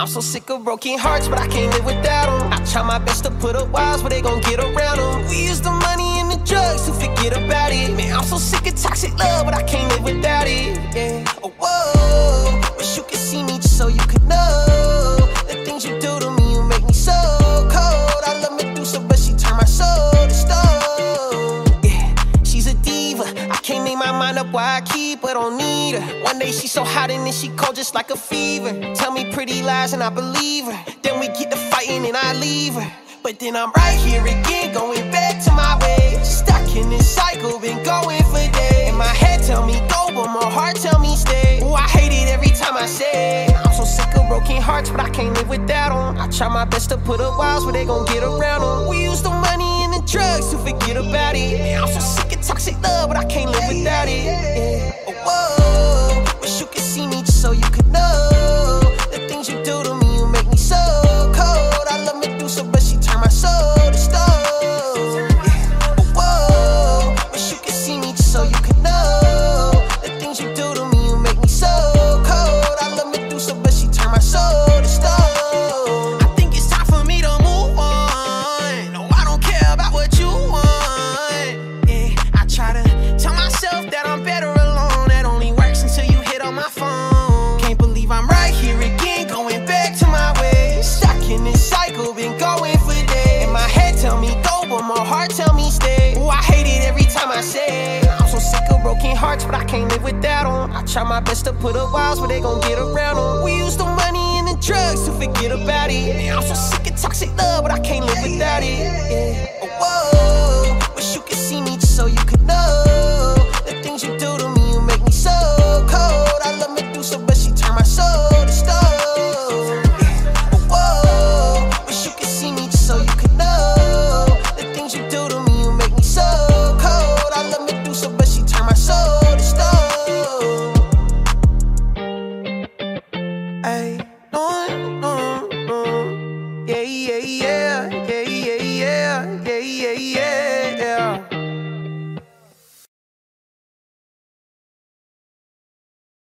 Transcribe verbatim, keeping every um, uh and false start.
I'm so sick of broken hearts, but I can't live without them. I try my best to put up walls, but they gon' get around them. We use the money and the drugs to forget about it. Man, I'm so sick of toxic love, but I can't live without it. Yeah. Oh, whoa. Wish you could see me just so you could know the things you do to me, you make me so cold. I love Medusa, but she turned my soul to stone. Yeah, she's a diva. I can't make my mind up why I keep her, don't need her. One day she's so hot and then she cold just like a fever. Tell me pretty lies and I believe her. Then we get to fighting and I leave her. But then I'm right here again, going back to my ways. Stuck in this cycle, been going for days. And my head tell me go, but my heart tell me stay. Ooh, I hate it every time I say it. I'm so sick of broken hearts, but I can't live without them. I try my best to put up walls, but they gon' get around them. We use the money and the drugs to forget about it. Man, I'm so sick of toxic love, but I can't live without it. Yeah. Oh, whoa, wish you could see me just so you could know the things you do to me, you make me so cold. I love Medusa, but she turned my soul to stone. Yeah. Oh, whoa, wish you could see me just so you could know the things you do to me, you make me so cold. I love Medusa, but she turned my soul to stone. I think it's time for me to move on. No, I don't care about what you want. Yeah, I try to tell myself that I'm better alone. That only works until you hit on my phone. Can't believe I'm right here again, going back to my ways. Stuck in this cycle, been going for days. And my head tell me go, but my heart tell me stay. Ooh, I hate it every time I say it. I'm so sick of broken hearts, but I can't live without them. I try my best to put up walls, but they gon' get around them. We use the money and the drugs to forget about it. Man, I'm so sick of toxic love, but I can't live without it. Yeah. Oh, whoa, wish you could see me just so you could know the things you do to me, you make me so cold. I love Medusa, but she turned my soul to stone. Yeah. Oh, whoa, wish you could see me just so you could know the things you do to me, you make me so cold. I love Medusa, but she turned my soul to stone. Ay, no, no, no. Yeah, yeah, yeah, yeah, yeah, yeah, yeah, yeah, yeah.